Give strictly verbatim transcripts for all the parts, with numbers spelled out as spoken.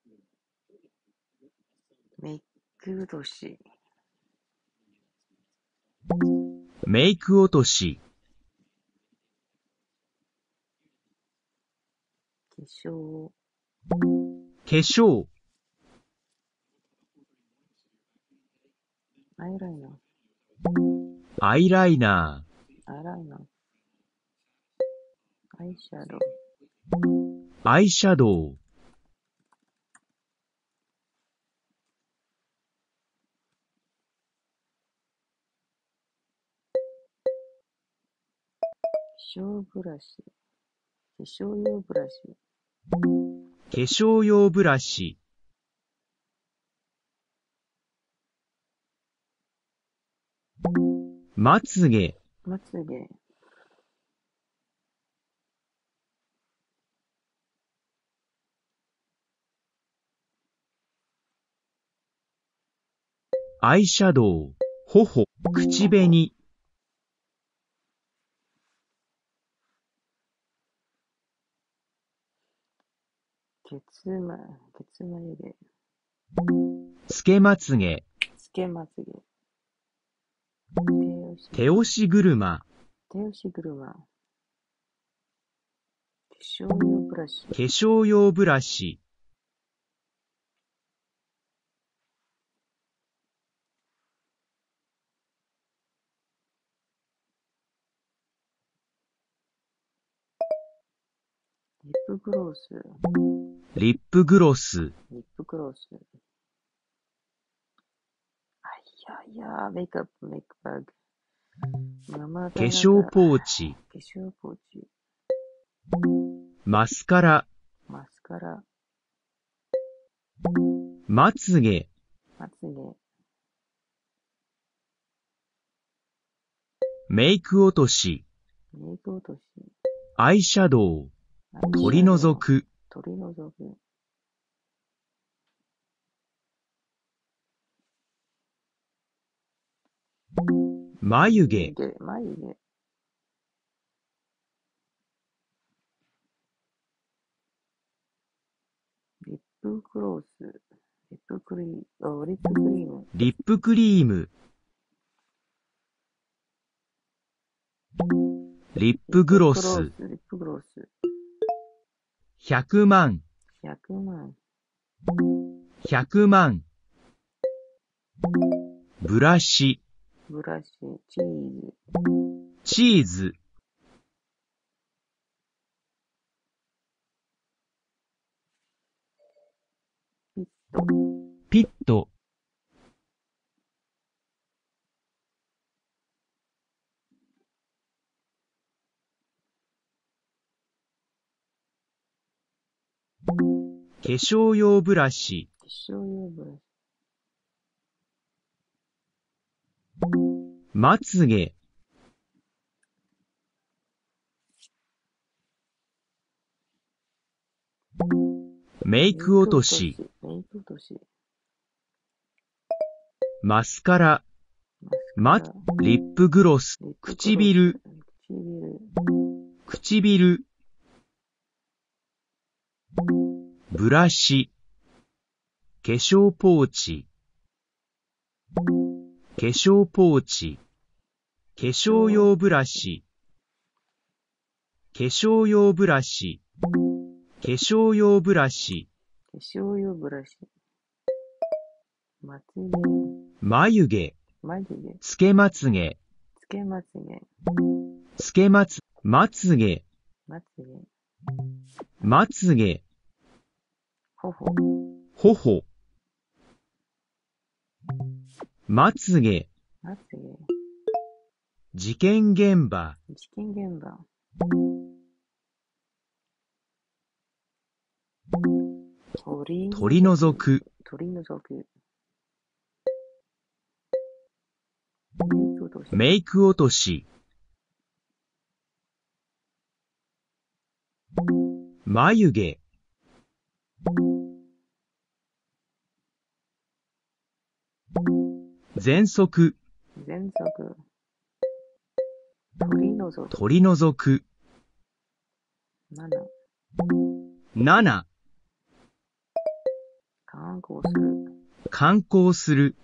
メイク落とし。 メイク落とし。 化粧。 化粧。 アイライナー。 アイライナアイライナー。アイシャドウ。 ー。アイシャドウ。 化粧ブラシ。化粧用ブラシ。 化粧用ブラシ。まつげ。 まつげ。 アイシャドウ。頬。口紅。 ケツま、ケツ眉毛。 つけまつげ。 つけまつげ。 手押し車。 手押し車。化粧用ブラシ。 化粧用ブラシ。 リップグロス。 リップグロス。 リップグロス。あいやいや、メイクアップ、メイクバッグ。 化粧ポーチ。 化粧ポーチ。 マスカラ。 マスカラ。 まつげ。 まつげ。 メイク落とし。 メイク落とし。 アイシャドウ。取り除く。 取り除く。 眉毛。 眉毛。リップグロス。リップクリーム。リップクリーム。 リップクリーム。リップグロス。 リップグロス。 ひゃくまん。 ひゃくまん。 ひゃくまん。ブラシ。 ブラシ。チーズ。 チーズ。 ピット。 ピット。化粧用ブラシ。 化粧用ブラシ。 まつげ。メイク落とし。 メイク落とし。 マスカラ。ま、リップグロス。唇。唇。ブラシ。化粧ポーチ。化粧ポーチ。化粧用ブラシ。化粧用ブラシ。化粧用ブラシ。 化粧用ブラシ。まつげ。 眉毛。 眉毛。 つけまつげ。 つけまつげ。 つけまつ、まつげ。 まつげ。 まつげ。 ほほ。 ほほ。まつげ。 まつげ。 事件現場。 事件現場。取り取り除く。 取り除く。 メイク落とし。眉毛。喘息。 喘息。取り除く。 取り除く。 七。 七。 観光する。 観光する。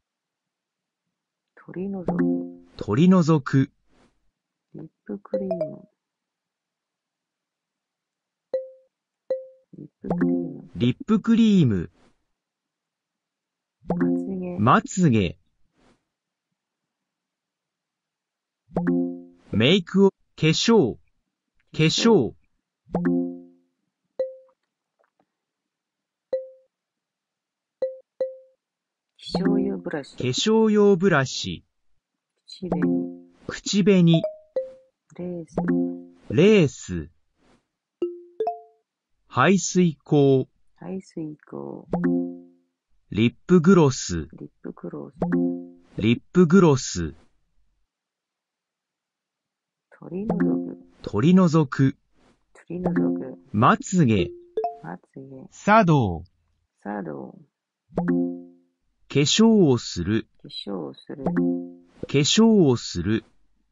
取り除く。 取り除く。 リップクリーム。リップクリーム。 リップクリーム。 まつげ。 まつげ。メイクを、化粧。化粧。 化粧用ブラシ。 化粧用ブラシ。 口紅。 口紅。 レース。 レース。排水口。 排水口。 リップグロス。 リップクロス。 リップグロス。 取り除く。 取り除く。 取り除く。 まつげ。 まつげ。 茶道。 茶道。 化粧をする。 化粧をする。 化粧をする。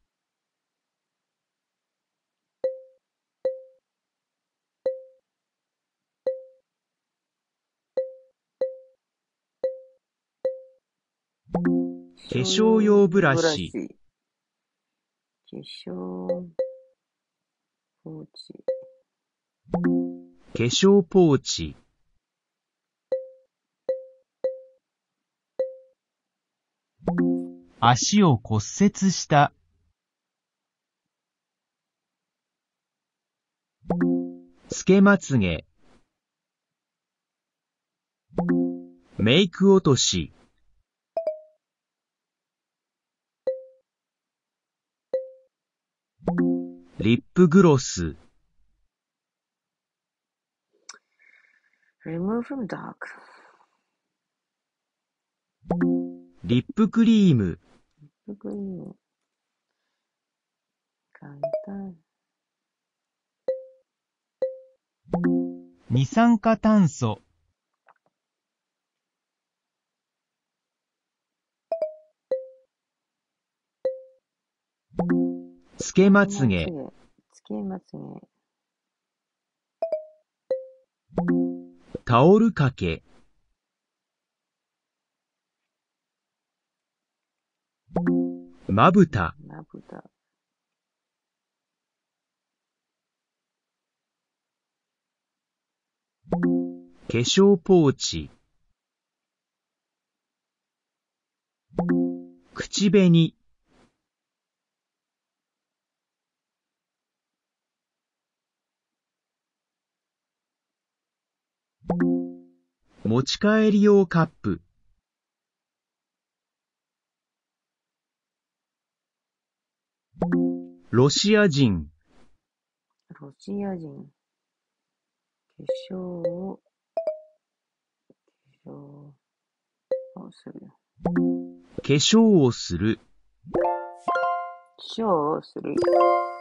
化粧用ブラシ。 化粧ポーチ。 化粧ポーチ。足を骨折した。つけまつげ。メイク落とし。リップグロス。 remove from dark。 リップクリーム。 リップクリーム。簡単。 二酸化炭素。つけまつげ。 つけまつげ。 タオルかけ。まぶた。 まぶた。化粧ポーチ。口紅。持ち帰り用カップ。ロシア人。 ロシア人。化粧を、化粧をする。 化粧をする。 化粧をする。